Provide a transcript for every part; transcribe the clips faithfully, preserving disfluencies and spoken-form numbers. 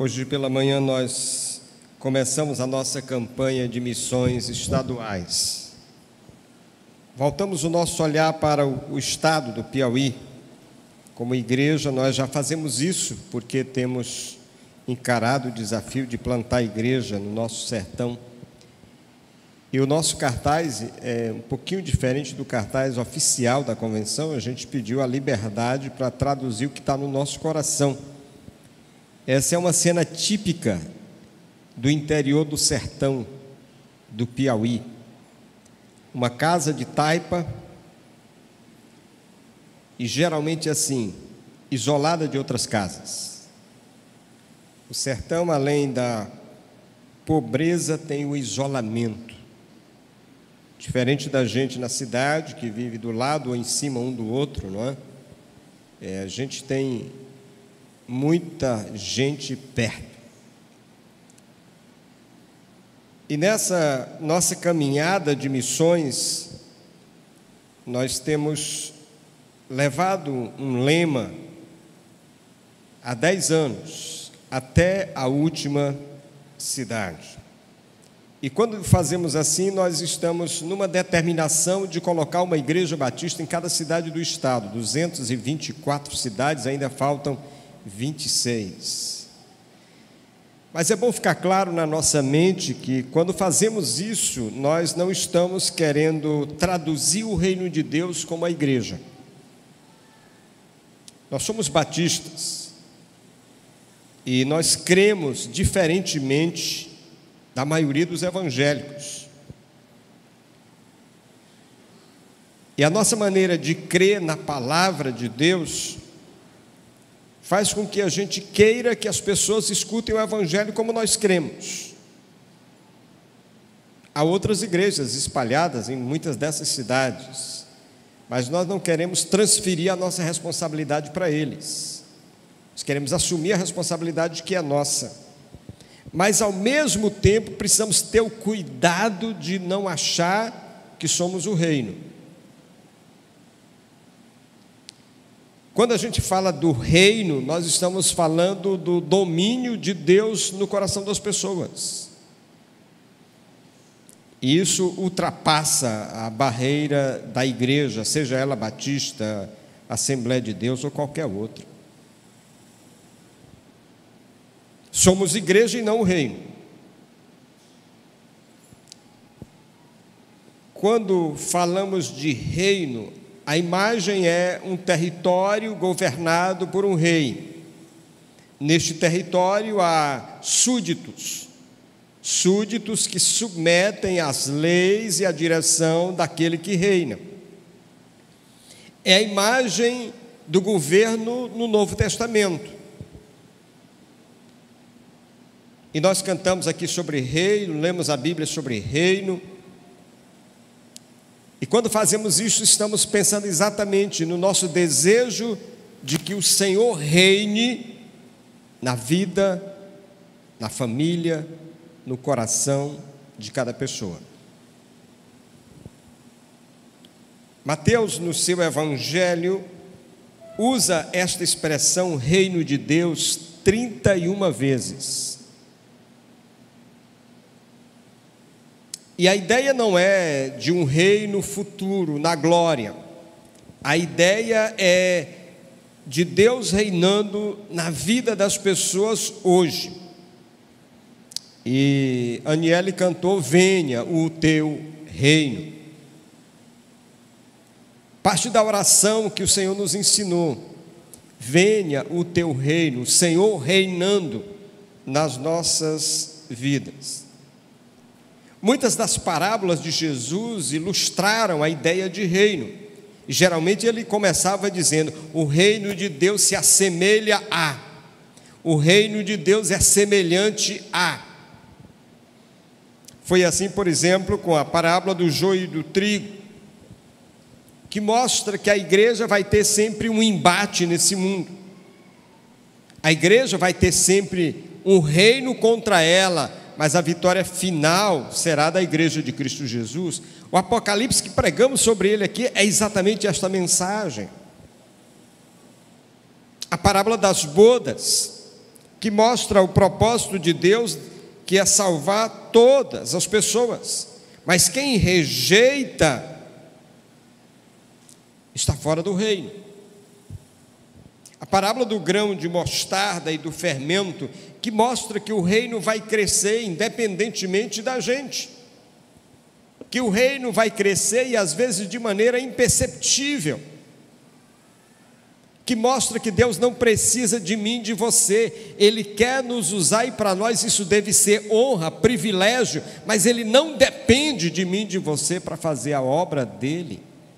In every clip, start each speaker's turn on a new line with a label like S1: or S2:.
S1: Hoje pela manhã nós começamos a nossa campanha de missões estaduais. Voltamos o nosso olhar para o estado do Piauí. Como igreja nós já fazemos isso porque temos encarado o desafio de plantar igreja no nosso sertão. E o nosso cartaz é um pouquinho diferente do cartaz oficial da convenção. A gente pediu a liberdade para traduzir o que está no nosso coração. Essa é uma cena típica do interior do sertão do Piauí. Uma casa de taipa e geralmente assim, isolada de outras casas. O sertão, além da pobreza, tem o isolamento. Diferente da gente na cidade, que vive do lado ou em cima um do outro, não é? É, a gente tem muita gente perto. E nessa nossa caminhada de missões, nós temos levado um lema há dez anos, até a última cidade. E quando fazemos assim, nós estamos numa determinação de colocar uma igreja batista em cada cidade do estado. duzentas e vinte e quatro cidades, ainda faltam vinte e seis. Mas é bom ficar claro na nossa mente que quando fazemos isso, nós não estamos querendo traduzir o reino de Deus como a igreja. Nós somos batistas e nós cremos diferentemente da maioria dos evangélicos. E a nossa maneira de crer na palavra de Deus faz com que a gente queira que as pessoas escutem o evangelho como nós cremos. Há outras igrejas espalhadas em muitas dessas cidades, mas nós não queremos transferir a nossa responsabilidade para eles. Nós queremos assumir a responsabilidade que é nossa. Mas, ao mesmo tempo, precisamos ter o cuidado de não achar que somos o reino. Quando a gente fala do reino, nós estamos falando do domínio de Deus no coração das pessoas. E isso ultrapassa a barreira da igreja, seja ela batista, Assembleia de Deus ou qualquer outra. Somos igreja e não o reino. Quando falamos de reino, a imagem é um território governado por um rei. Neste território há súditos, súditos que submetem às leis e à direção daquele que reina. É a imagem do governo no Novo Testamento. E nós cantamos aqui sobre reino, lemos a Bíblia sobre reino. E quando fazemos isso, estamos pensando exatamente no nosso desejo de que o Senhor reine na vida, na família, no coração de cada pessoa. Mateus, no seu evangelho, usa esta expressão reino de Deus trinta e uma vezes. E a ideia não é de um reino futuro, na glória. A ideia é de Deus reinando na vida das pessoas hoje. E Aniele cantou, venha o teu reino. Parte da oração que o Senhor nos ensinou. Venha o teu reino, o Senhor reinando nas nossas vidas. Muitas das parábolas de Jesus ilustraram a ideia de reino. E geralmente ele começava dizendo, o reino de Deus se assemelha a. O reino de Deus é semelhante a. Foi assim, por exemplo, com a parábola do joio e do trigo, que mostra que a igreja vai ter sempre um embate nesse mundo. A igreja vai ter sempre um reino contra ela, mas a vitória final será da igreja de Cristo Jesus. O Apocalipse que pregamos sobre ele aqui é exatamente esta mensagem. A parábola das bodas, que mostra o propósito de Deus, que é salvar todas as pessoas. Mas quem rejeita está fora do reino. A parábola do grão de mostarda e do fermento, que mostra que o reino vai crescer independentemente da gente, que o reino vai crescer e às vezes de maneira imperceptível, que mostra que Deus não precisa de mim, de você, Ele quer nos usar e para nós isso deve ser honra, privilégio, mas Ele não depende de mim, de você para fazer a obra dEle.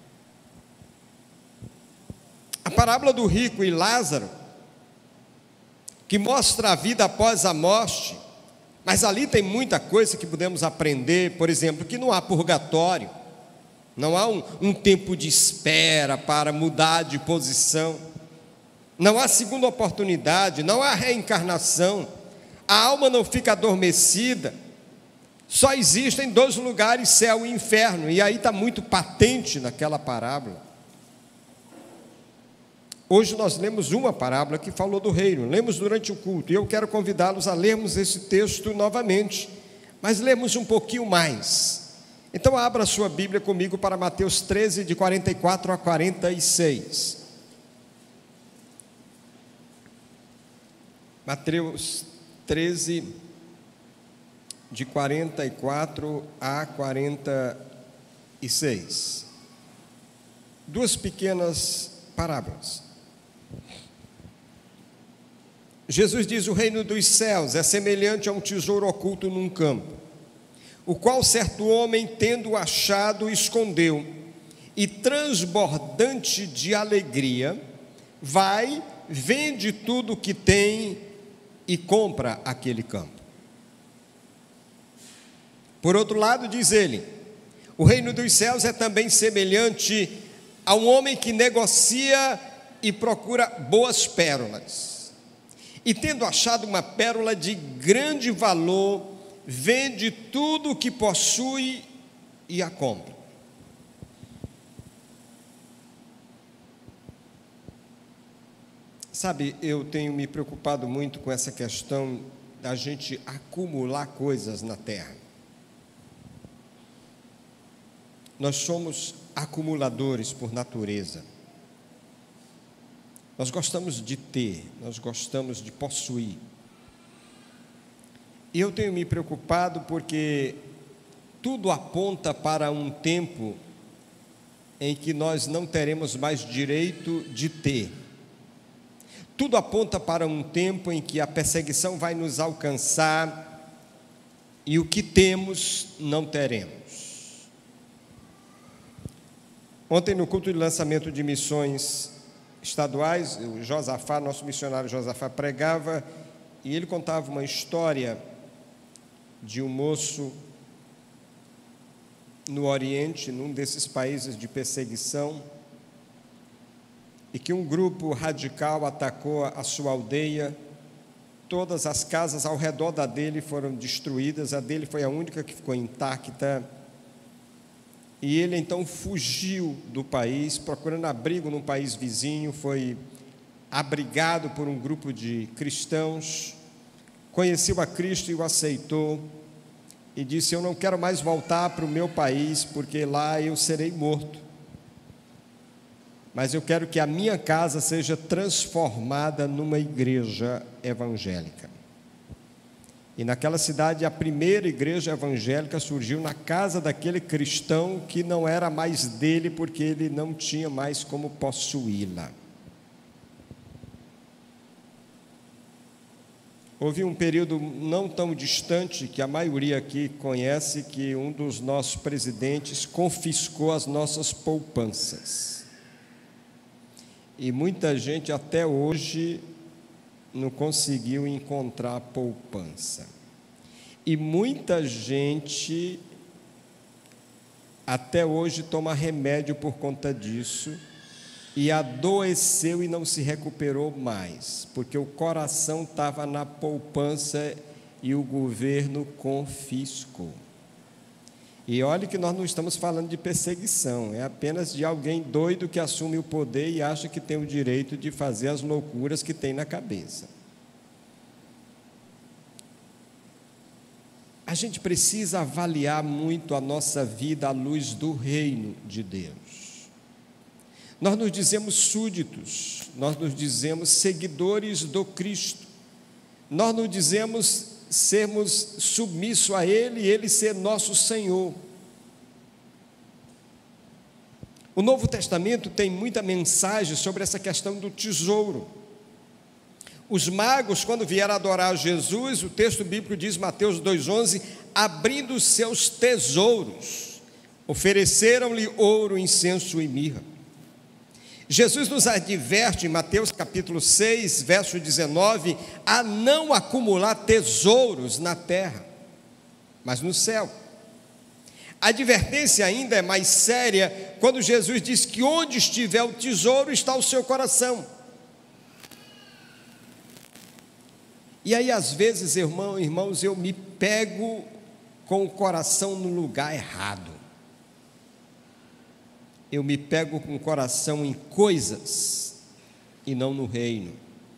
S1: A parábola do rico e Lázaro, que mostra a vida após a morte, mas ali tem muita coisa que podemos aprender, por exemplo, que não há purgatório, não há um, um tempo de espera para mudar de posição, não há segunda oportunidade, não há reencarnação, a alma não fica adormecida, só existem dois lugares, céu e inferno, e aí está muito patente naquela parábola. Hoje nós lemos uma parábola que falou do reino, lemos durante o culto, e eu quero convidá-los a lermos esse texto novamente, mas lermos um pouquinho mais. Então abra a sua Bíblia comigo para Mateus treze, de quarenta e quatro a quarenta e seis. Mateus treze, de quarenta e quatro a quarenta e seis. Duas pequenas parábolas. Jesus diz: o reino dos céus é semelhante a um tesouro oculto num campo, o qual certo homem, tendo achado, escondeu, e transbordante de alegria, vai, vende tudo o que tem e compra aquele campo. Por outro lado, diz ele, o reino dos céus é também semelhante a um homem que negocia e procura boas pérolas, e tendo achado uma pérola de grande valor, vende tudo o que possui e a compra. Sabe, eu tenho me preocupado muito com essa questão da gente acumular coisas na terra. Nós somos acumuladores por natureza. Nós gostamos de ter, nós gostamos de possuir. E eu tenho me preocupado porque tudo aponta para um tempo em que nós não teremos mais direito de ter. Tudo aponta para um tempo em que a perseguição vai nos alcançar e o que temos não teremos. Ontem, no culto de lançamento de missões estaduais, o Josafá, nosso missionário Josafá, pregava e ele contava uma história de um moço no Oriente, num desses países de perseguição, e que um grupo radical atacou a sua aldeia. Todas as casas ao redor da dele foram destruídas, a dele foi a única que ficou intacta, e ele então fugiu do país, procurando abrigo num país vizinho, foi abrigado por um grupo de cristãos, conheceu a Cristo e o aceitou, e disse: eu não quero mais voltar para o meu país, porque lá eu serei morto, mas eu quero que a minha casa seja transformada numa igreja evangélica. E naquela cidade, a primeira igreja evangélica surgiu na casa daquele cristão que não era mais dele, porque ele não tinha mais como possuí-la. Houve um período não tão distante, que a maioria aqui conhece, que um dos nossos presidentes confiscou as nossas poupanças. E muita gente até hoje não conseguiu encontrar poupança. E muita gente até hoje toma remédio por conta disso e adoeceu e não se recuperou mais, porque o coração estava na poupança e o governo confiscou. E olha que nós não estamos falando de perseguição, é apenas de alguém doido que assume o poder e acha que tem o direito de fazer as loucuras que tem na cabeça. gente precisa avaliar muito a nossa vida à luz do reino de Deus. Nós nos dizemos súditos, nós nos dizemos seguidores do Cristo, nós nos dizemos sermos submissos a Ele e Ele ser nosso Senhor. O Novo Testamento tem muita mensagem sobre essa questão do tesouro. Os magos, quando vieram adorar Jesus, o texto bíblico diz, Mateus dois, onze, abrindo os seus tesouros, ofereceram-lhe ouro, incenso e mirra. Jesus nos adverte em Mateus capítulo seis, verso dezenove, a não acumular tesouros na terra, mas no céu. A advertência ainda é mais séria quando Jesus diz que onde estiver o tesouro está o seu coração. E aí às vezes, irmão, irmãos, eu me pego com o coração no lugar errado. Eu me pego com o coração em coisas e não no reino.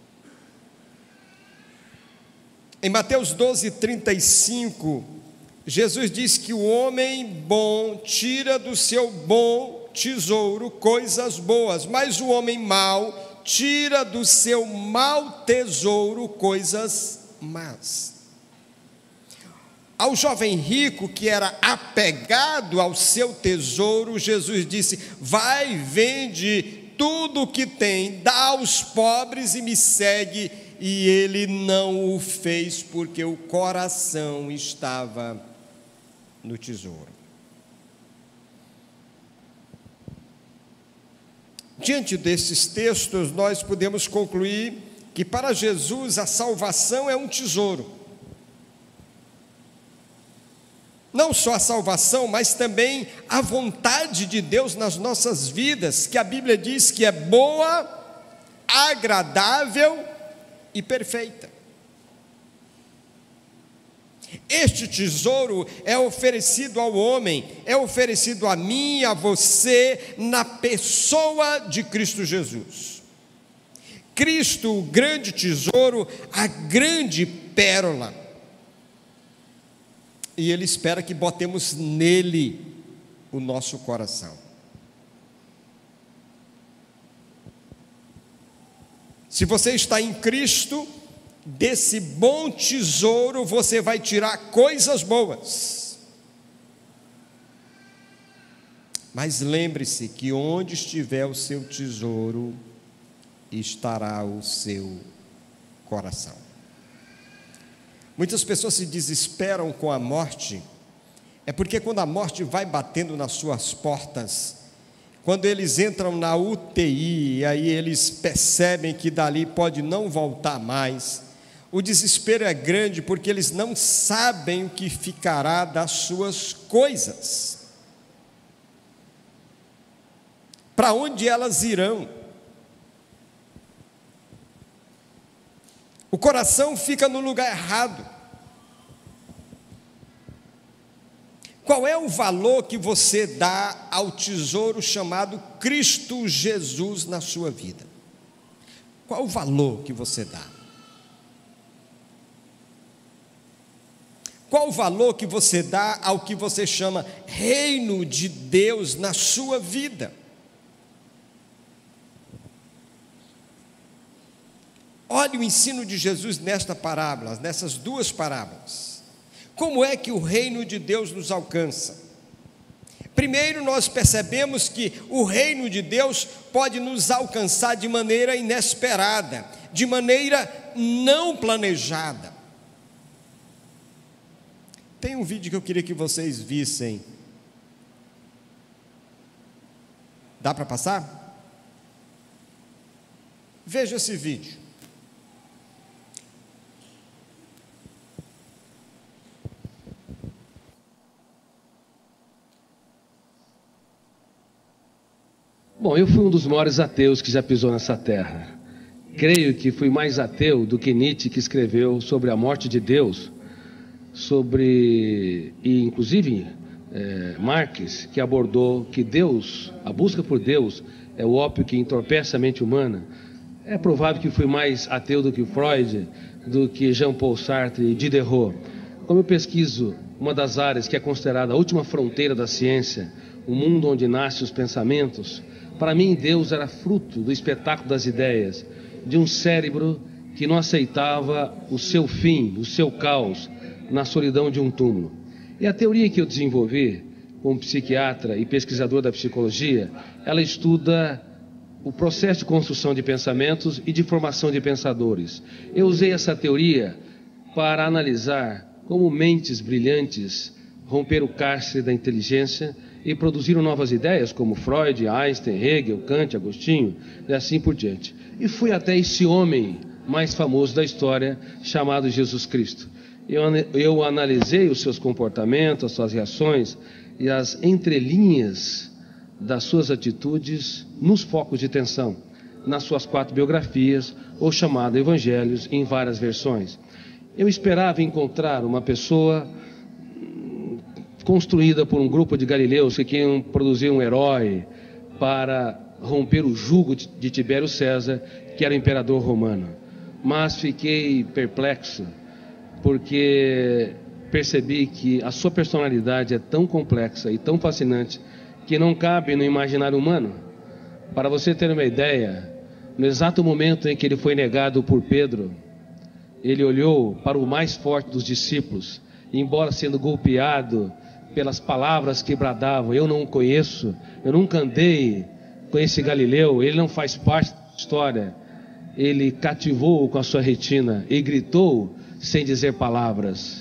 S1: Em Mateus doze, trinta e cinco, Jesus diz que o homem bom tira do seu bom tesouro coisas boas, mas o homem mau tira do seu mau tesouro coisas más. Ao jovem rico que era apegado ao seu tesouro, Jesus disse, vai, vende tudo o que tem, dá aos pobres e me segue, e ele não o fez, porque o coração estava no tesouro. Diante desses textos, nós podemos concluir que para Jesus a salvação é um tesouro. Não só a salvação, mas também a vontade de Deus nas nossas vidas, que a Bíblia diz que é boa, agradável e perfeita. Este tesouro é oferecido ao homem, é oferecido a mim e a você, na pessoa de Cristo Jesus. Cristo, o grande tesouro, a grande pérola. E Ele espera que botemos nele o nosso coração. Se você está em Cristo, desse bom tesouro você vai tirar coisas boas. Mas lembre-se que onde estiver o seu tesouro, estará o seu coração. Muitas pessoas se desesperam com a morte, é porque quando a morte vai batendo nas suas portas, quando eles entram na U T I, e aí eles percebem que dali pode não voltar mais, o desespero é grande porque eles não sabem o que ficará das suas coisas, para onde elas irão. O coração fica no lugar errado. Qual é o valor que você dá ao tesouro chamado Cristo Jesus na sua vida? Qual o valor que você dá? Qual o valor que você dá ao que você chama reino de Deus na sua vida? Olhe o ensino de Jesus nesta parábola, nessas duas parábolas. Como é que o reino de Deus nos alcança? Primeiro, nós percebemos que o reino de Deus pode nos alcançar de maneira inesperada, de maneira não planejada. Tem um vídeo que eu queria que vocês vissem. Dá para passar? Veja esse vídeo.
S2: Bom, eu fui um dos maiores ateus que já pisou nessa terra. Creio que fui mais ateu do que Nietzsche, que escreveu sobre a morte de Deus, sobre, e inclusive é, Marx, que abordou que Deus, a busca por Deus, é o ópio que entorpece a mente humana. É provável que fui mais ateu do que Freud, do que Jean-Paul Sartre e Diderot. Como eu pesquiso uma das áreas que é considerada a última fronteira da ciência, o mundo onde nascem os pensamentos, para mim Deus era fruto do espetáculo das ideias, de um cérebro que não aceitava o seu fim, o seu caos, na solidão de um túmulo. E a teoria que eu desenvolvi, como psiquiatra e pesquisador da psicologia, ela estuda o processo de construção de pensamentos e de formação de pensadores. Eu usei essa teoria para analisar como mentes brilhantes romperam o cárcere da inteligência e produziram novas ideias, como Freud, Einstein, Hegel, Kant, Agostinho, e assim por diante. E fui até esse homem mais famoso da história, chamado Jesus Cristo. Eu, eu analisei os seus comportamentos, as suas reações e as entrelinhas das suas atitudes nos focos de tensão, nas suas quatro biografias, ou chamado Evangelhos, em várias versões. Eu esperava encontrar uma pessoa construída por um grupo de galileus que queriam produzir um herói para romper o jugo de Tibério César, que era o imperador romano. Mas fiquei perplexo, porque percebi que a sua personalidade é tão complexa e tão fascinante que não cabe no imaginário humano. Para você ter uma ideia, no exato momento em que ele foi negado por Pedro, ele olhou para o mais forte dos discípulos, e embora sendo golpeado pelas palavras que bradavam, eu não o conheço, eu nunca andei com esse Galileu, ele não faz parte da história, ele cativou-o com a sua retina e gritou sem dizer palavras.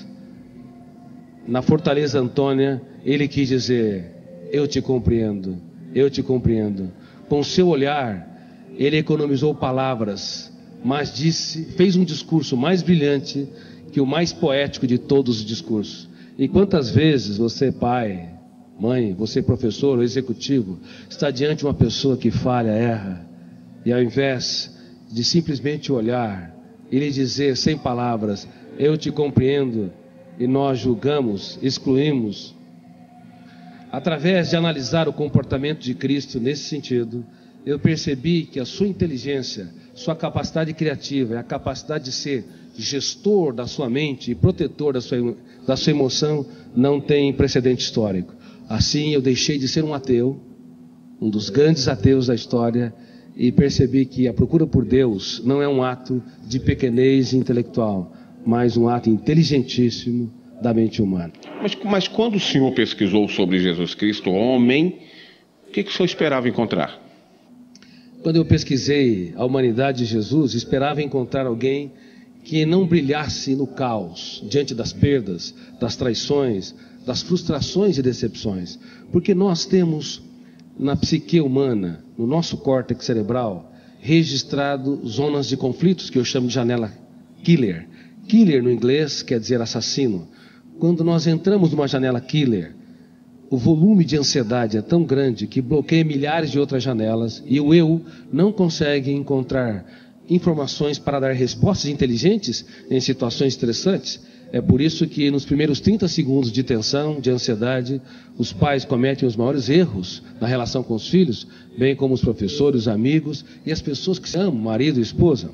S2: Na Fortaleza Antônia, ele quis dizer: eu te compreendo, eu te compreendo. Com o seu olhar, ele economizou palavras, mas disse, fez um discurso mais brilhante que o mais poético de todos os discursos. E quantas vezes você, pai, mãe, você, professor ou executivo, está diante de uma pessoa que falha, erra, e ao invés de simplesmente olhar e lhe dizer sem palavras: eu te compreendo, e nós julgamos, excluímos. Através de analisar o comportamento de Cristo nesse sentido, eu percebi que a sua inteligência, sua capacidade criativa, a capacidade de ser gestor da sua mente e protetor da sua, da sua emoção não tem precedente histórico. Assim, eu deixei de ser um ateu, um dos grandes ateus da história, e percebi que a procura por Deus não é um ato de pequenez intelectual, mas um ato inteligentíssimo da mente humana.
S3: Mas, mas quando o senhor pesquisou sobre Jesus Cristo, homem, o que, que o senhor esperava encontrar?
S2: Quando eu pesquisei a humanidade de Jesus, esperava encontrar alguém que não brilhasse no caos, diante das perdas, das traições, das frustrações e decepções. Porque nós temos na psique humana, no nosso córtex cerebral, registrado zonas de conflitos que eu chamo de janela killer. Killer no inglês quer dizer assassino. Quando nós entramos numa janela killer, o volume de ansiedade é tão grande que bloqueia milhares de outras janelas e o eu não consegue encontrar informações para dar respostas inteligentes em situações estressantes. É por isso que nos primeiros trinta segundos de tensão, de ansiedade, os pais cometem os maiores erros na relação com os filhos, bem como os professores, os amigos e as pessoas que se amam, marido e esposa.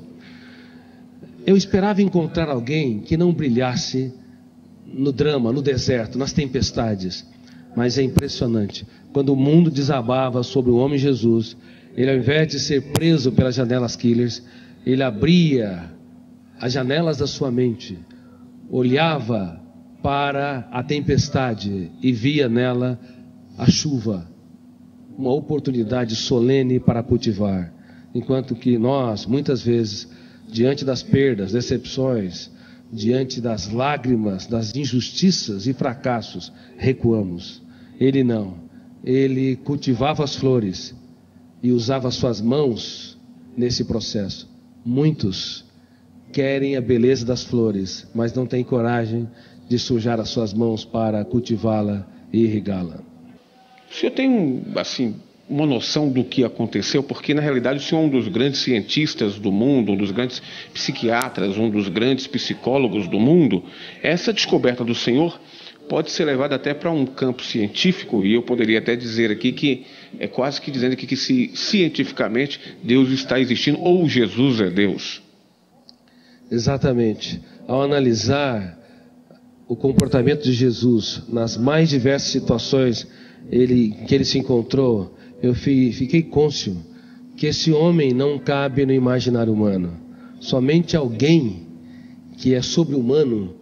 S2: Eu esperava encontrar alguém que não brilhasse no drama, no deserto, nas tempestades. Mas é impressionante, quando o mundo desabava sobre o homem Jesus, ele, ao invés de ser preso pelas janelas killers, ele abria as janelas da sua mente, olhava para a tempestade e via nela a chuva, uma oportunidade solene para cultivar. Enquanto que nós, muitas vezes, diante das perdas, decepções, diante das lágrimas, das injustiças e fracassos, recuamos. Ele não, ele cultivava as flores e usava suas mãos nesse processo. Muitos querem a beleza das flores, mas não têm coragem de sujar as suas mãos para cultivá-la e irrigá-la.
S3: O senhor tem, assim, uma noção do que aconteceu? Porque, na realidade, o senhor é um dos grandes cientistas do mundo, um dos grandes psiquiatras, um dos grandes psicólogos do mundo. Essa descoberta do senhor pode ser levada até para um campo científico, e eu poderia até dizer aqui que é quase que dizendo aqui que se, cientificamente Deus está existindo, ou Jesus é Deus.
S2: Exatamente. Ao analisar o comportamento de Jesus nas mais diversas situações ele, que ele se encontrou, eu fiquei cônscio que esse homem não cabe no imaginário humano. Somente alguém que é sobre-humano,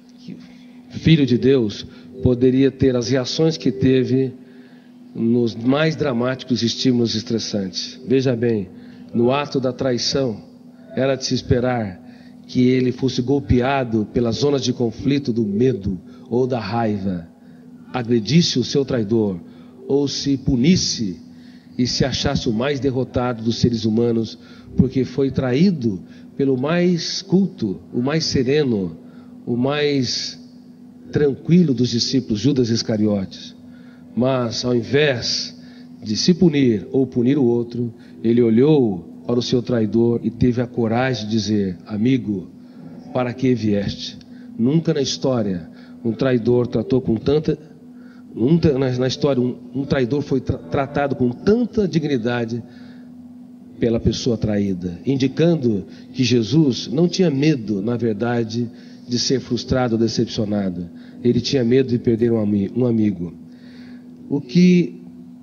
S2: filho de Deus, poderia ter as reações que teve nos mais dramáticos estímulos estressantes. Veja bem, no ato da traição, era de se esperar que ele fosse golpeado pelas zonas de conflito do medo ou da raiva, agredisse o seu traidor, ou se punisse e se achasse o mais derrotado dos seres humanos, porque foi traído pelo mais culto, o mais sereno, o mais tranquilo dos discípulos, Judas Iscariotes. Mas ao invés de se punir ou punir o outro, ele olhou para o seu traidor e teve a coragem de dizer: amigo, para que vieste? Nunca na história um traidor tratou com tanta um, na história um, um traidor foi tra tratado com tanta dignidade pela pessoa traída, indicando que Jesus não tinha medo, na verdade, de ser frustrado ou decepcionado. Ele tinha medo de perder um, ami um amigo. O que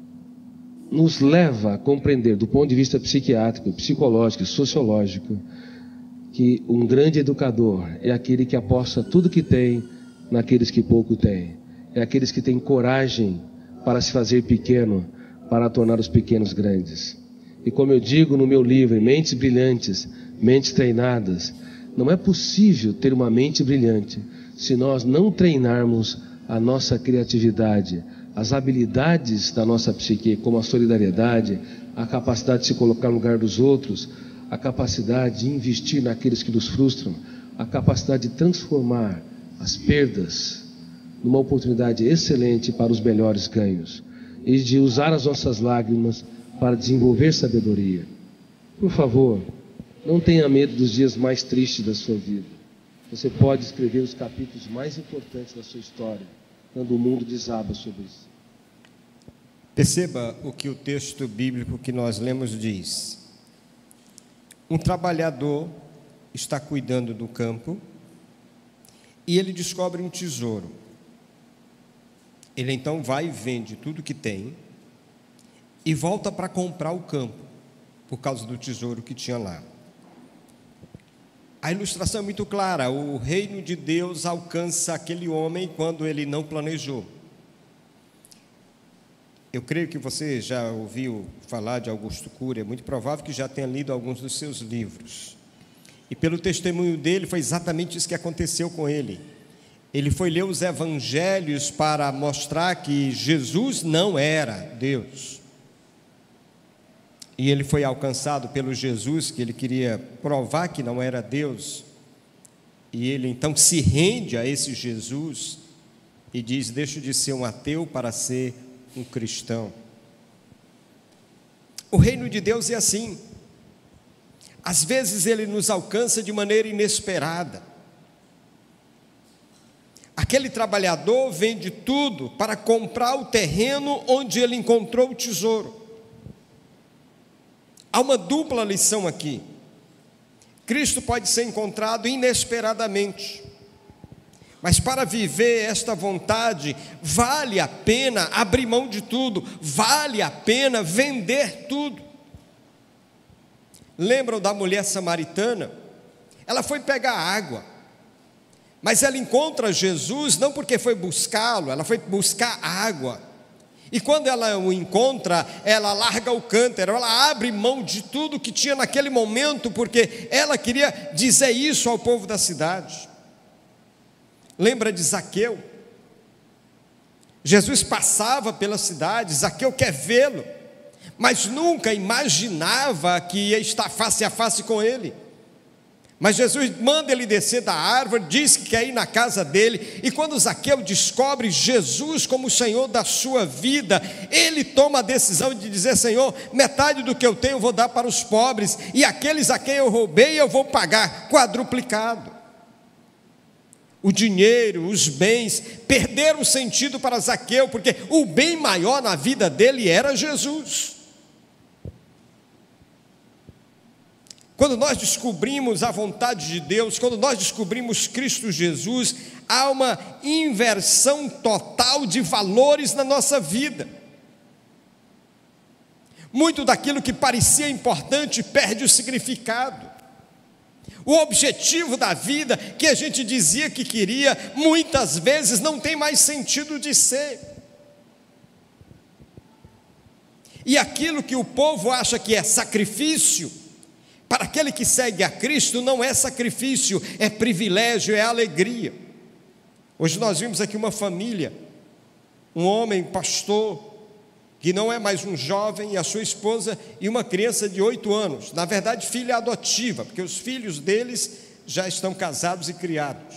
S2: nos leva a compreender, do ponto de vista psiquiátrico, psicológico e sociológico, que um grande educador é aquele que aposta tudo que tem naqueles que pouco têm. É aqueles que têm coragem para se fazer pequeno, para tornar os pequenos grandes. E como eu digo no meu livro, Mentes Brilhantes, Mentes Treinadas, não é possível ter uma mente brilhante se nós não treinarmos a nossa criatividade, as habilidades da nossa psique, como a solidariedade, a capacidade de se colocar no lugar dos outros, a capacidade de investir naqueles que nos frustram, a capacidade de transformar as perdas numa oportunidade excelente para os melhores ganhos, e de usar as nossas lágrimas para desenvolver sabedoria. Por favor, não tenha medo dos dias mais tristes da sua vida. Você pode escrever os capítulos mais importantes da sua história, quando o mundo desaba sobre isso.
S1: Perceba o que o texto bíblico que nós lemos diz. Um trabalhador está cuidando do campo e ele descobre um tesouro. Ele então vai e vende tudo que tem e volta para comprar o campo, por causa do tesouro que tinha lá. A ilustração é muito clara: o reino de Deus alcança aquele homem quando ele não planejou. Eu creio que você já ouviu falar de Augusto Cury, é muito provável que já tenha lido alguns dos seus livros. E pelo testemunho dele, foi exatamente isso que aconteceu com ele. Ele foi ler os evangelhos para mostrar que Jesus não era Deus. E ele foi alcançado pelo Jesus, que ele queria provar que não era Deus. E ele então se rende a esse Jesus e diz: deixo de ser um ateu para ser um cristão. O reino de Deus é assim. Às vezes ele nos alcança de maneira inesperada. Aquele trabalhador vende tudo para comprar o terreno onde ele encontrou o tesouro. Há uma dupla lição aqui. Cristo pode ser encontrado inesperadamente, mas para viver esta vontade, vale a pena abrir mão de tudo, vale a pena vender tudo. Lembram da mulher samaritana? Ela foi pegar água, mas ela encontra Jesus não porque foi buscá-lo, ela foi buscar água. E quando ela o encontra, ela larga o cântaro, ela abre mão de tudo que tinha naquele momento, porque ela queria dizer isso ao povo da cidade. Lembra de Zaqueu? Jesus passava pela cidade, Zaqueu quer vê-lo, mas nunca imaginava que ia estar face a face com ele. Mas Jesus manda ele descer da árvore, diz que quer ir na casa dele, e quando Zaqueu descobre Jesus como o Senhor da sua vida, ele toma a decisão de dizer: Senhor, metade do que eu tenho eu vou dar para os pobres, e aqueles a quem eu roubei eu vou pagar quadruplicado. O dinheiro, os bens perderam o sentido para Zaqueu, porque o bem maior na vida dele era Jesus. Quando nós descobrimos a vontade de Deus, quando nós descobrimos Cristo Jesus, há uma inversão total de valores na nossa vida. Muito daquilo que parecia importante perde o significado. O objetivo da vida que a gente dizia que queria, muitas vezes não tem mais sentido de ser. E aquilo que o povo acha que é sacrifício, para aquele que segue a Cristo não é sacrifício, é privilégio, é alegria. Hoje nós vimos aqui uma família, um homem pastor, que não é mais um jovem, e a sua esposa e uma criança de oito anos, na verdade filha adotiva, porque os filhos deles já estão casados e criados.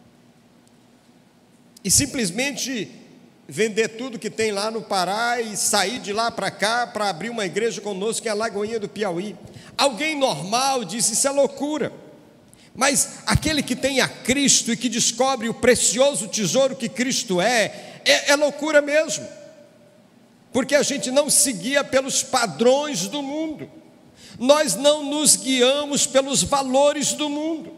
S1: E simplesmente vender tudo que tem lá no Pará e sair de lá para cá para abrir uma igreja conosco em Alagoinha do Piauí. Alguém normal diz, isso é loucura. Mas aquele que tem a Cristo e que descobre o precioso tesouro que Cristo é, é, é loucura mesmo. Porque a gente não se guia pelos padrões do mundo. Nós não nos guiamos pelos valores do mundo.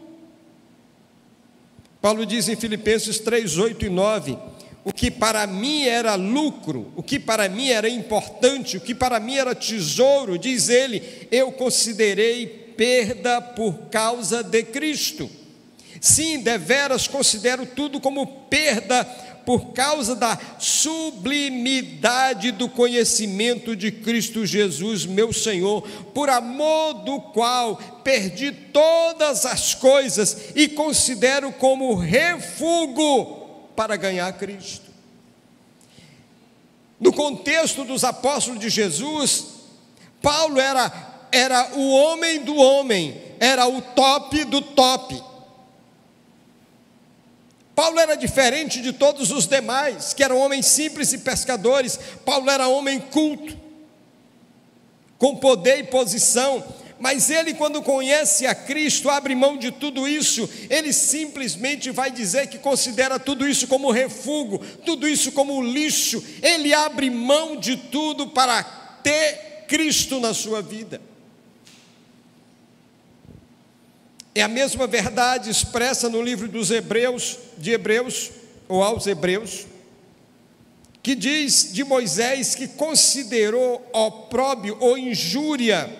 S1: Paulo diz em Filipenses três, oito e nove, o que para mim era lucro, o que para mim era importante, o que para mim era tesouro, diz ele, eu considerei perda por causa de Cristo. Sim, deveras considero tudo como perda por causa da sublimidade do conhecimento de Cristo Jesus, meu Senhor, por amor do qual perdi todas as coisas e considero como refúgio para ganhar Cristo. No contexto dos apóstolos de Jesus, Paulo era, era o homem do homem, era o top do top. Paulo era diferente de todos os demais, que eram homens simples e pescadores. Paulo era homem culto, com poder e posição, mas ele, quando conhece a Cristo, abre mão de tudo isso. Ele simplesmente vai dizer que considera tudo isso como refúgio, tudo isso como lixo. Ele abre mão de tudo para ter Cristo na sua vida. É a mesma verdade expressa no livro dos Hebreus, de Hebreus, ou aos Hebreus, que diz de Moisés que considerou opróbio ou injúria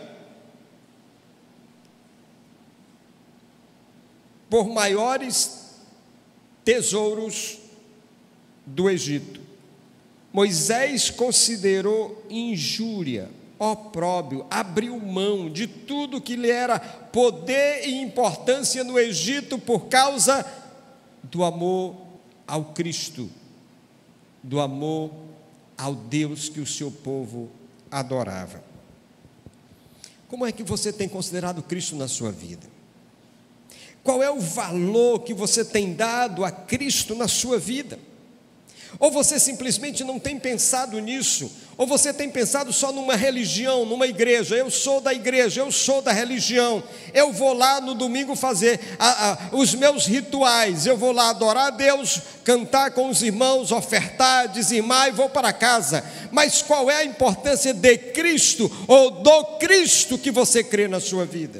S1: por maiores tesouros do Egito. Moisés considerou injúria, opróbio, abriu mão de tudo que lhe era poder e importância no Egito por causa do amor ao Cristo, do amor ao Deus que o seu povo adorava. Como é que você tem considerado Cristo na sua vida? Qual é o valor que você tem dado a Cristo na sua vida? Ou você simplesmente não tem pensado nisso, ou você tem pensado só numa religião, numa igreja. Eu sou da igreja, eu sou da religião, eu vou lá no domingo fazer a, a, os meus rituais, eu vou lá adorar a Deus, cantar com os irmãos, ofertar, dizimar e vou para casa. Mas qual é a importância de Cristo, ou do Cristo que você crê na sua vida?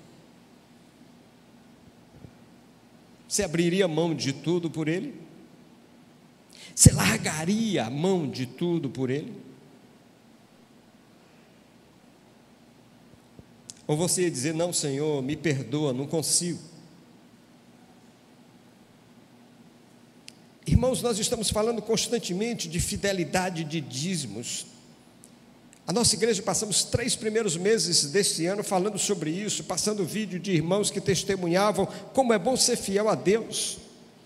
S1: Você abriria mão de tudo por Ele? Você largaria a mão de tudo por Ele? Ou você ia dizer, não, Senhor, me perdoa, não consigo. Irmãos, nós estamos falando constantemente de fidelidade de dízimos. A nossa igreja, passamos três primeiros meses deste ano falando sobre isso, passando vídeo de irmãos que testemunhavam como é bom ser fiel a Deus.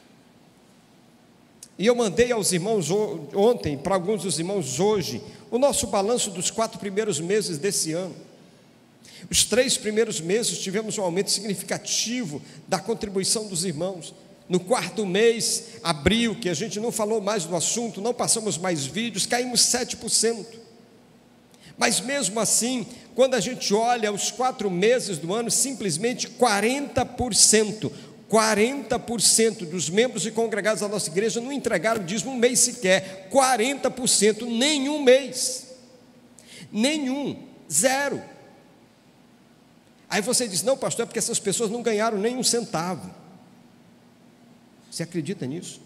S1: E eu mandei aos irmãos ontem, para alguns dos irmãos hoje, o nosso balanço dos quatro primeiros meses desse ano. Os três primeiros meses tivemos um aumento significativo da contribuição dos irmãos. No quarto mês, abril, que a gente não falou mais do assunto, não passamos mais vídeos, caímos sete por cento. Mas mesmo assim, quando a gente olha os quatro meses do ano, simplesmente quarenta por cento, quarenta por cento dos membros e congregados da nossa igreja não entregaram dízimo um mês sequer, quarenta por cento, nenhum mês, nenhum, zero. Aí você diz: não, pastor, é porque essas pessoas não ganharam nem um centavo. Você acredita nisso?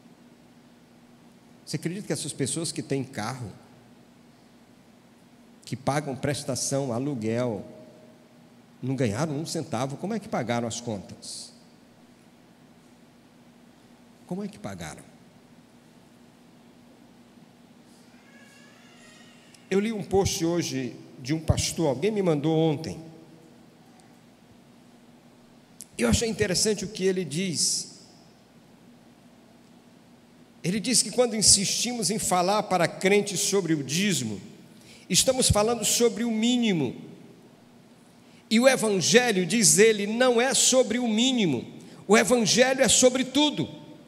S1: Você acredita que essas pessoas que têm carro, que pagam prestação, aluguel, não ganharam um centavo? Como é que pagaram as contas? Como é que pagaram? Eu li um post hoje de um pastor, alguém me mandou ontem. Eu achei interessante o que ele diz. Ele diz que quando insistimos em falar para crentes sobre o dízimo, estamos falando sobre o mínimo. E o Evangelho, diz ele, não é sobre o mínimo. O Evangelho é sobre tudo.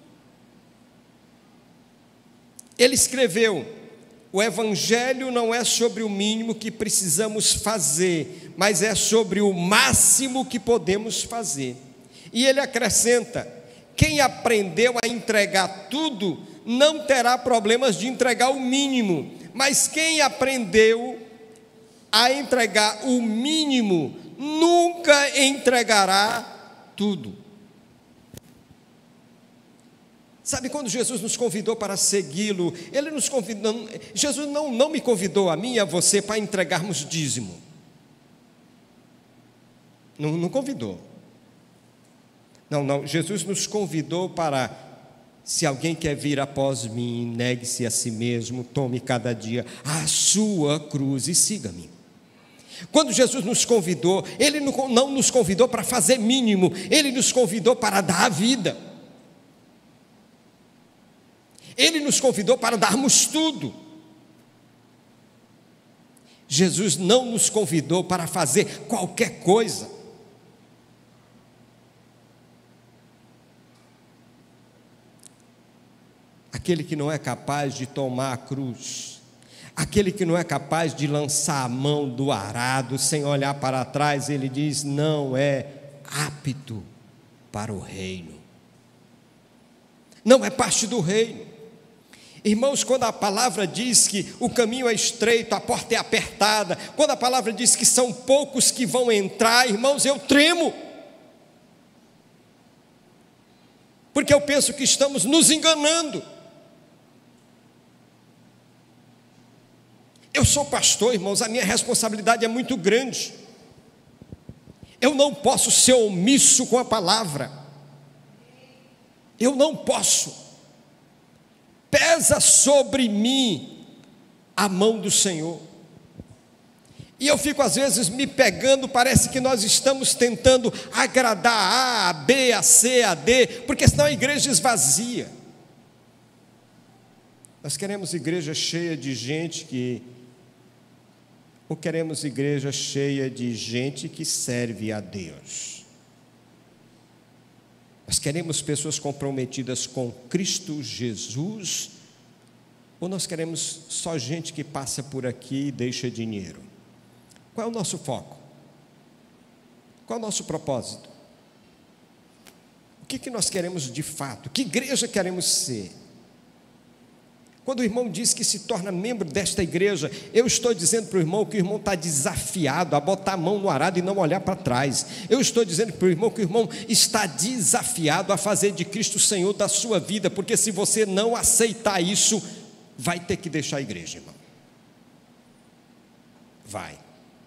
S1: Ele escreveu: o Evangelho não é sobre o mínimo que precisamos fazer, mas é sobre o máximo que podemos fazer. E ele acrescenta: quem aprendeu a entregar tudo, não terá problemas de entregar o mínimo, mas quem aprendeu a entregar o mínimo, nunca entregará tudo. Sabe, quando Jesus nos convidou para segui-lo, Ele nos convidou, Jesus não, não me convidou a mim e a você para entregarmos dízimo. Não, não convidou. Não, não, Jesus nos convidou para: se alguém quer vir após mim, negue-se a si mesmo, tome cada dia a sua cruz e siga-me. Quando Jesus nos convidou, Ele não nos convidou para fazer mínimo, Ele nos convidou para dar a vida. Ele nos convidou para darmos tudo. Jesus não nos convidou para fazer qualquer coisa. Aquele que não é capaz de tomar a cruz, aquele que não é capaz de lançar a mão do arado sem olhar para trás, ele diz: não é apto para o reino, não é parte do reino. Irmãos, quando a palavra diz que o caminho é estreito, a porta é apertada, quando a palavra diz que são poucos que vão entrar, irmãos, eu tremo, porque eu penso que estamos nos enganando. Eu sou pastor, irmãos, a minha responsabilidade é muito grande. Eu não posso ser omisso com a palavra. Eu não posso. Pesa sobre mim a mão do Senhor. E eu fico às vezes me pegando, parece que nós estamos tentando agradar a A, a B, a C, a D, porque senão a igreja esvazia. Nós queremos igreja cheia de gente que... ou queremos igreja cheia de gente que serve a Deus? Nós queremos pessoas comprometidas com Cristo Jesus, ou nós queremos só gente que passa por aqui e deixa dinheiro? Qual é o nosso foco? Qual é o nosso propósito? O que, que nós queremos de fato? Que igreja queremos ser? Quando o irmão diz que se torna membro desta igreja, eu estou dizendo para o irmão que o irmão está desafiado a botar a mão no arado e não olhar para trás. Eu estou dizendo para o irmão que o irmão está desafiado a fazer de Cristo o Senhor da sua vida, porque se você não aceitar isso, vai ter que deixar a igreja, irmão. Vai.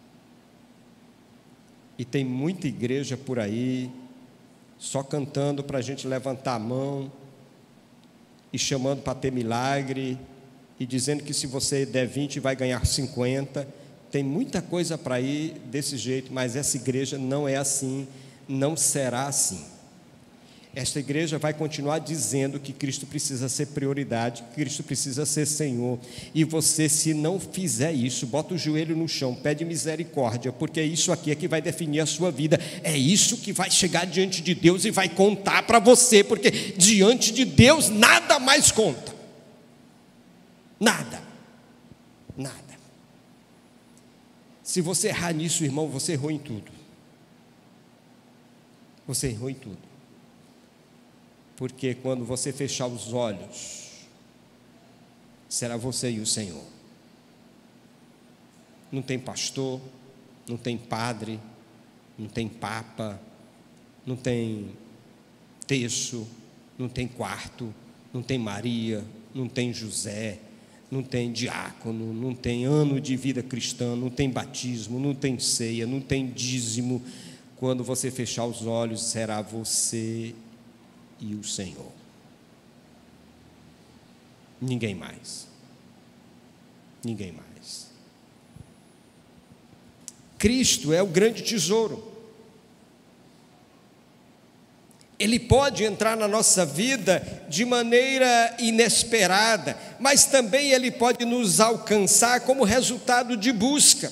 S1: E tem muita igreja por aí, só cantando para a gente levantar a mão, e chamando para ter milagre, e dizendo que se você der vinte vai ganhar cinquenta. Tem muita coisa para ir desse jeito, mas essa igreja não é assim, não será assim. Esta igreja vai continuar dizendo que Cristo precisa ser prioridade, que Cristo precisa ser Senhor, e você, se não fizer isso, bota o joelho no chão, pede misericórdia, porque isso aqui é que vai definir a sua vida, é isso que vai chegar diante de Deus e vai contar para você, porque diante de Deus nada mais conta, nada, nada. Se você errar nisso, irmão, você errou em tudo, você errou em tudo. Porque quando você fechar os olhos, será você e o Senhor. Não tem pastor, não tem padre, não tem papa, não tem terço, não tem quarto, não tem Maria, não tem José, não tem diácono, não tem ano de vida cristã, não tem batismo, não tem ceia, não tem dízimo. Quando você fechar os olhos, será você e o Senhor. Ninguém mais. Ninguém mais. Cristo é o grande tesouro. Ele pode entrar na nossa vida de maneira inesperada, mas também ele pode nos alcançar como resultado de busca.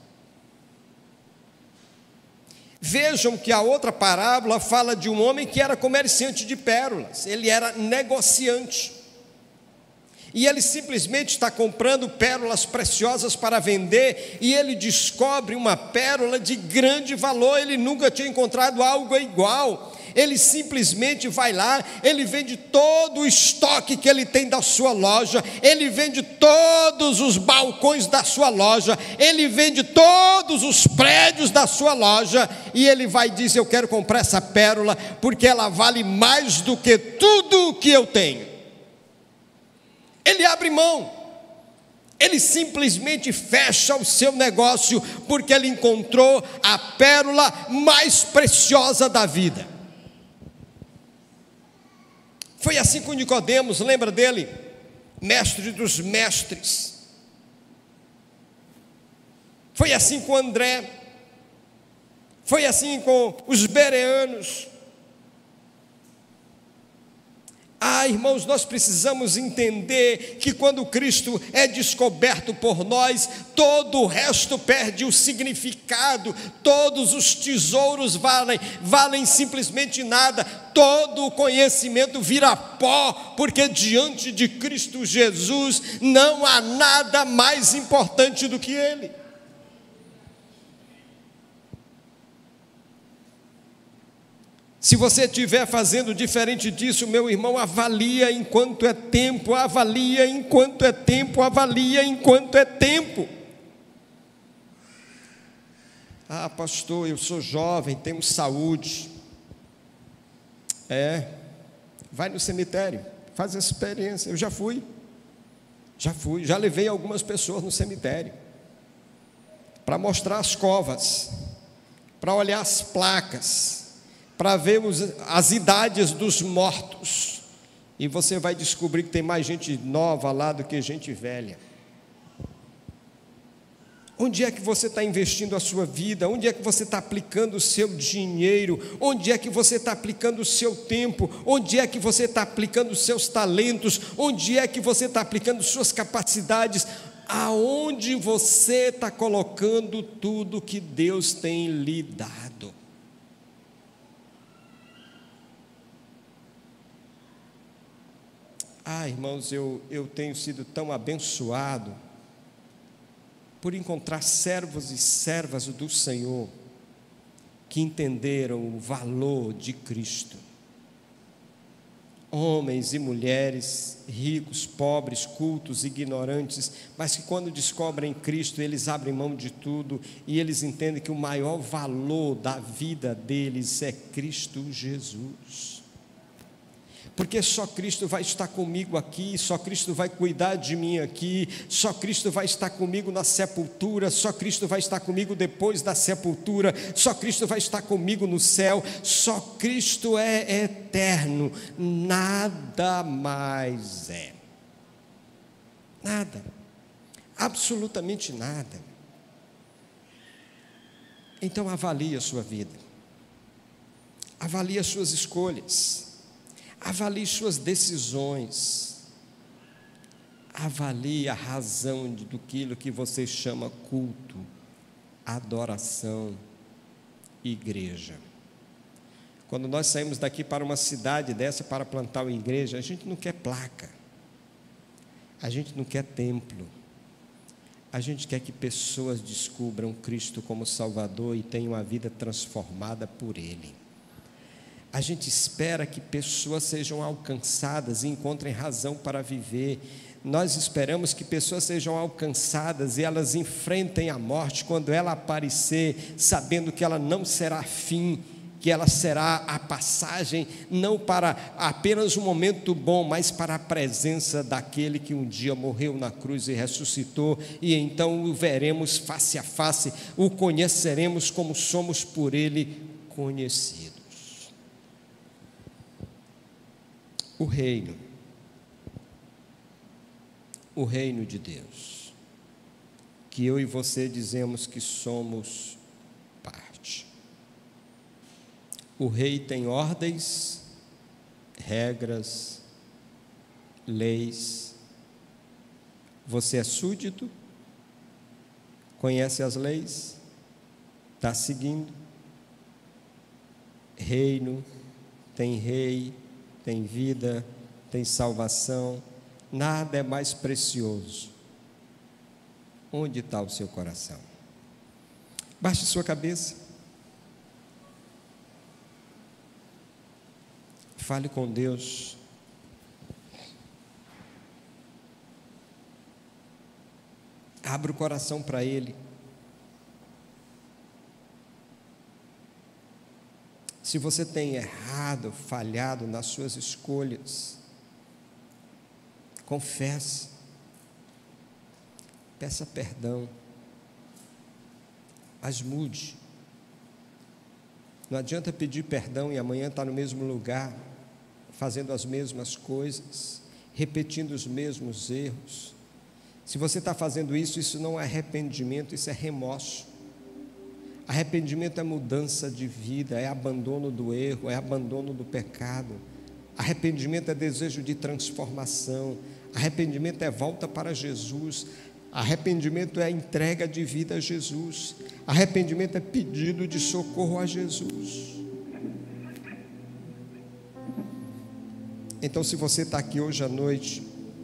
S1: Vejam que a outra parábola fala de um homem que era comerciante de pérolas, ele era negociante. E ele simplesmente está comprando pérolas preciosas para vender, e ele descobre uma pérola de grande valor, ele nunca tinha encontrado algo igual. Ele simplesmente vai lá, ele vende todo o estoque que ele tem da sua loja, ele vende todos os balcões da sua loja, ele vende todos os prédios da sua loja, e ele vai dizer: eu quero comprar essa pérola, porque ela vale mais do que tudo o que eu tenho. Ele abre mão, ele simplesmente fecha o seu negócio, porque ele encontrou a pérola mais preciosa da vida. Foi assim com Nicodemos, lembra dele? Mestre dos mestres. Foi assim com André. Foi assim com os bereanos. Ah, irmãos, nós precisamos entender que quando Cristo é descoberto por nós, todo o resto perde o significado, todos os tesouros valem, valem simplesmente nada, todo o conhecimento vira pó, porque diante de Cristo Jesus não há nada mais importante do que Ele. Se você estiver fazendo diferente disso, meu irmão, avalia enquanto é tempo, avalia enquanto é tempo, avalia enquanto é tempo. Ah, pastor, eu sou jovem, tenho saúde. É, vai no cemitério, faz essa experiência. Eu já fui, já fui, já levei algumas pessoas no cemitério para mostrar as covas, para olhar as placas, para ver os, as idades dos mortos, e você vai descobrir que tem mais gente nova lá do que gente velha. Onde é que você está investindo a sua vida? Onde é que você está aplicando o seu dinheiro? Onde é que você está aplicando o seu tempo? Onde é que você está aplicando os seus talentos? Onde é que você está aplicando suas capacidades? Aonde você está colocando tudo que Deus tem lhe dado? Ah, irmãos, eu, eu tenho sido tão abençoado por encontrar servos e servas do Senhor que entenderam o valor de Cristo. Homens e mulheres, ricos, pobres, cultos, ignorantes, mas que quando descobrem Cristo, eles abrem mão de tudo e eles entendem que o maior valor da vida deles é Cristo Jesus. Porque só Cristo vai estar comigo aqui, só Cristo vai cuidar de mim aqui, só Cristo vai estar comigo na sepultura, só Cristo vai estar comigo depois da sepultura, só Cristo vai estar comigo no céu, só Cristo é eterno, nada mais é. Nada, absolutamente nada. Então avalie a sua vida, avalie as suas escolhas, avalie suas decisões, avalie a razão do que você chama culto, adoração, igreja. Quando nós saímos daqui para uma cidade dessa para plantar uma igreja, a gente não quer placa, a gente não quer templo, a gente quer que pessoas descubram Cristo como Salvador e tenham a vida transformada por Ele. A gente espera que pessoas sejam alcançadas e encontrem razão para viver. Nós esperamos que pessoas sejam alcançadas e elas enfrentem a morte quando ela aparecer, sabendo que ela não será fim, que ela será a passagem, não para apenas um momento bom, mas para a presença daquele que um dia morreu na cruz e ressuscitou, e então o veremos face a face, o conheceremos como somos por ele conhecidos. O reino, o reino de Deus, que eu e você dizemos que somos parte. O rei tem ordens, regras, leis. Você é súdito, conhece as leis, está seguindo. Reino, tem rei, tem vida, tem salvação. Nada é mais precioso. Onde está o seu coração? Baixe sua cabeça. Fale com Deus. Abra o coração para Ele. Se você tem errado, falhado nas suas escolhas, confesse, peça perdão, mas mude. Não adianta pedir perdão e amanhã estar no mesmo lugar, fazendo as mesmas coisas, repetindo os mesmos erros. Se você está fazendo isso, isso não é arrependimento, isso é remorso. Arrependimento é mudança de vida, é abandono do erro, é abandono do pecado. Arrependimento é desejo de transformação. Arrependimento é volta para Jesus. Arrependimento é entrega de vida a Jesus. Arrependimento é pedido de socorro a Jesus. Então, se você está aqui hoje à noite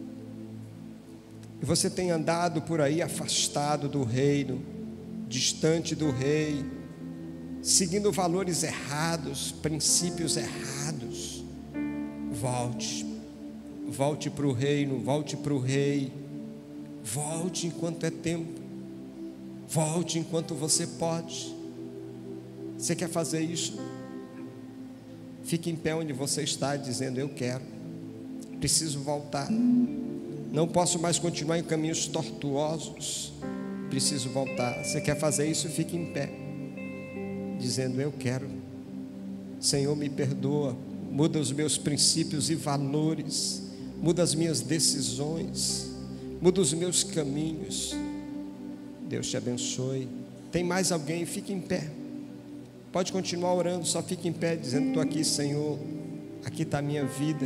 S1: e você tem andado por aí afastado do reino, distante do rei, seguindo valores errados, princípios errados, volte, volte para o reino, volte para o rei, volte enquanto é tempo, volte enquanto você pode. Você quer fazer isso? Fique em pé onde você está, dizendo: eu quero, preciso voltar, não posso mais continuar em caminhos tortuosos, preciso voltar. Você quer fazer isso? Fique em pé, dizendo: eu quero, Senhor, me perdoa, muda os meus princípios e valores, muda as minhas decisões, muda os meus caminhos. Deus te abençoe. Tem mais alguém? Fique em pé, pode continuar orando, só fique em pé, dizendo: estou aqui, Senhor, aqui está a minha vida,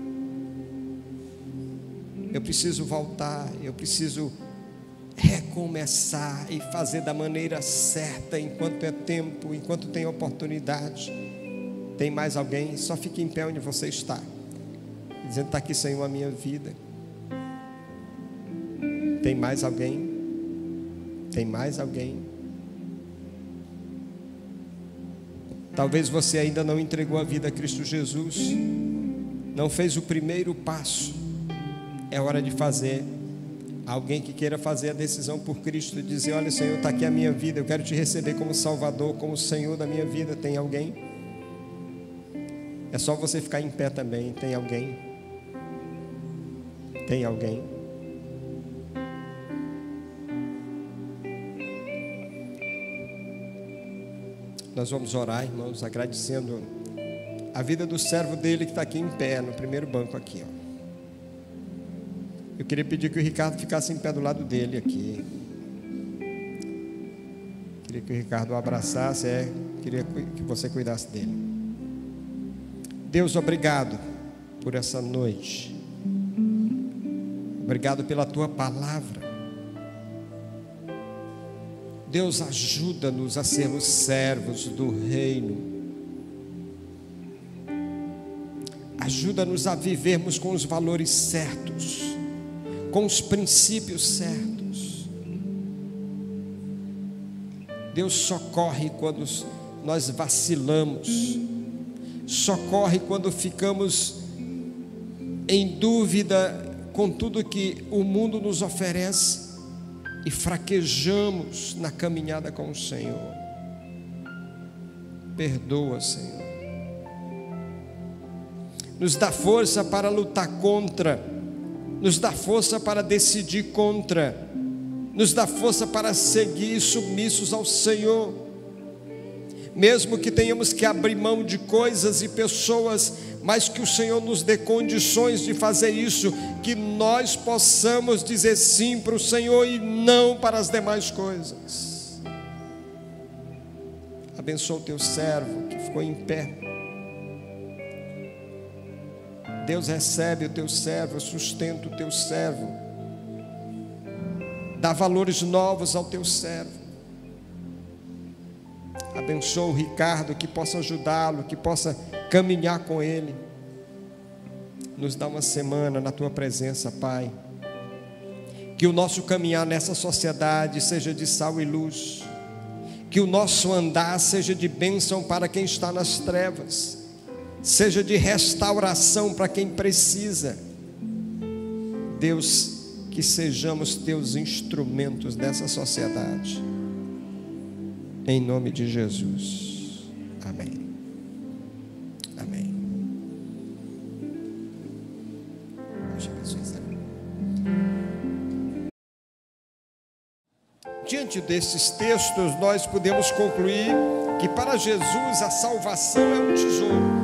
S1: eu preciso voltar, eu preciso recomeçar e fazer da maneira certa, enquanto é tempo, enquanto tem oportunidade. Tem mais alguém? Só fique em pé onde você está, dizendo: está aqui, Senhor, a minha vida. Tem mais alguém? Tem mais alguém? Talvez você ainda não entregou a vida a Cristo Jesus, não fez o primeiro passo. É hora de fazer. Alguém que queira fazer a decisão por Cristo e dizer: olha, Senhor, está aqui a minha vida, eu quero te receber como Salvador, como Senhor da minha vida. Tem alguém? É só você ficar em pé também. Tem alguém? Tem alguém? Nós vamos orar, irmãos, agradecendo a vida do servo dele que está aqui em pé, no primeiro banco aqui, ó. Eu queria pedir que o Ricardo ficasse em pé do lado dele aqui. Queria que o Ricardo o abraçasse, é, queria que você cuidasse dele. Deus, obrigado por essa noite. Obrigado pela tua palavra. Deus, ajuda-nos a sermos servos do reino. Ajuda-nos a vivermos com os valores certos, com os princípios certos. Deus, socorre quando nós vacilamos, socorre quando ficamos em dúvida com tudo que o mundo nos oferece e fraquejamos na caminhada com o Senhor. Perdoa, Senhor. Nos dá força para lutar contra, nos dá força para decidir contra, nos dá força para seguir submissos ao Senhor. Mesmo que tenhamos que abrir mão de coisas e pessoas, mas que o Senhor nos dê condições de fazer isso, que nós possamos dizer sim para o Senhor e não para as demais coisas. Abençoa o teu servo que ficou em pé. Deus recebe o teu servo, sustenta o teu servo, dá valores novos ao teu servo. Abençoa o Ricardo, que possa ajudá-lo, que possa caminhar com ele. Nos dá uma semana na tua presença, Pai. Que o nosso caminhar nessa sociedade seja de sal e luz, que o nosso andar seja de bênção para quem está nas trevas, seja de restauração para quem precisa. Deus, que sejamos teus instrumentos nessa sociedade, em nome de Jesus, amém, amém. Diante desses textos, nós podemos concluir que para Jesus a salvação é um tesouro.